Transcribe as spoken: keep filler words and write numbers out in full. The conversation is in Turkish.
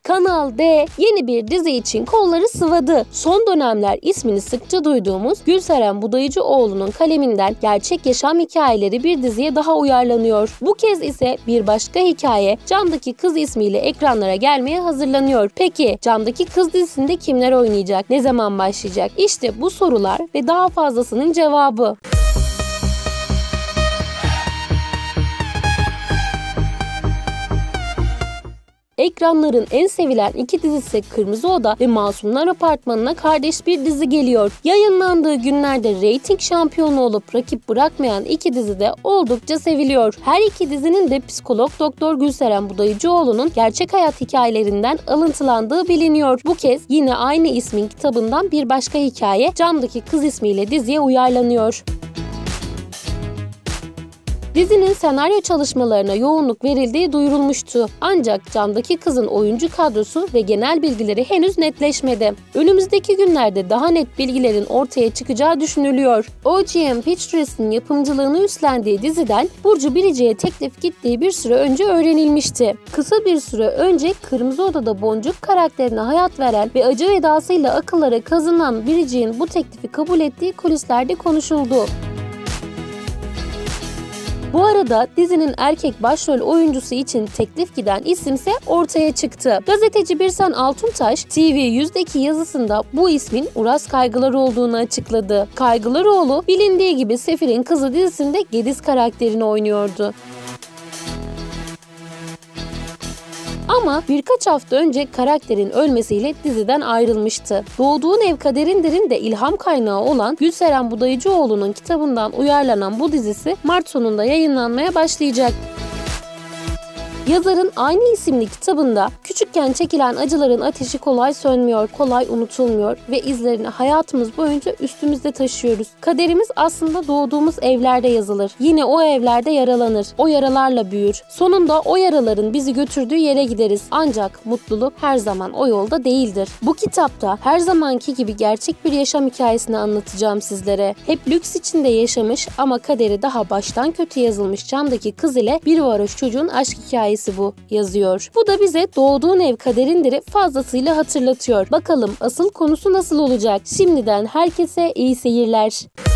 Kanal D yeni bir dizi için kolları sıvadı. Son dönemler ismini sıkça duyduğumuz Gülseren Budayıcıoğlu'nun kaleminden gerçek yaşam hikayeleri bir diziye daha uyarlanıyor. Bu kez ise bir başka hikaye Camdaki Kız ismiyle ekranlara gelmeye hazırlanıyor. Peki Camdaki Kız dizisinde kimler oynayacak? Ne zaman başlayacak? İşte bu sorular ve daha fazlasının cevabı. Ekranların en sevilen iki dizisi Kırmızı Oda ve Masumlar Apartmanı'na kardeş bir dizi geliyor. Yayınlandığı günlerde reyting şampiyonu olup rakip bırakmayan iki dizi de oldukça seviliyor. Her iki dizinin de psikolog Doktor Gülseren Budayıcıoğlu'nun gerçek hayat hikayelerinden alıntılandığı biliniyor. Bu kez yine aynı ismin kitabından bir başka hikaye Camdaki Kız ismiyle diziye uyarlanıyor. Dizinin senaryo çalışmalarına yoğunluk verildiği duyurulmuştu. Ancak Camdaki Kız'ın oyuncu kadrosu ve genel bilgileri henüz netleşmedi. Önümüzdeki günlerde daha net bilgilerin ortaya çıkacağı düşünülüyor. O G M Pictures'in yapımcılığını üstlendiği diziden Burcu Biricik'e teklif gittiği bir süre önce öğrenilmişti. Kısa bir süre önce Kırmızı Oda'da Boncuk karakterine hayat veren ve acı vedasıyla akıllara kazınan Biricik'in bu teklifi kabul ettiği kulislerde konuşuldu. Bu arada dizinin erkek başrol oyuncusu için teklif giden isimse ortaya çıktı. Gazeteci Birsen Altuntaş, T V yüzdeki yazısında bu ismin Uras Kaygıları olduğunu açıkladı. Kaygılaroğlu bilindiği gibi Sefir'in Kızı dizisinde Gediz karakterini oynuyordu. Ama birkaç hafta önce karakterin ölmesiyle diziden ayrılmıştı. Doğduğun Ev Kaderindir'in de ilham kaynağı olan Gülseren Budayıcıoğlu'nun kitabından uyarlanan bu dizisi Mart sonunda yayınlanmaya başlayacak. Yazarın aynı isimli kitabında küçükken çekilen acıların ateşi kolay sönmüyor, kolay unutulmuyor ve izlerini hayatımız boyunca üstümüzde taşıyoruz. Kaderimiz aslında doğduğumuz evlerde yazılır. Yine o evlerde yaralanır. O yaralarla büyür. Sonunda o yaraların bizi götürdüğü yere gideriz. Ancak mutluluk her zaman o yolda değildir. Bu kitapta her zamanki gibi gerçek bir yaşam hikayesini anlatacağım sizlere. Hep lüks içinde yaşamış ama kaderi daha baştan kötü yazılmış Camdaki Kız ile bir varoş çocuğun aşk hikayesi bu yazıyor. Bu da bize Doğduğun Ev Kaderindir'i fazlasıyla hatırlatıyor. Bakalım asıl konusu nasıl olacak? Şimdiden herkese iyi seyirler.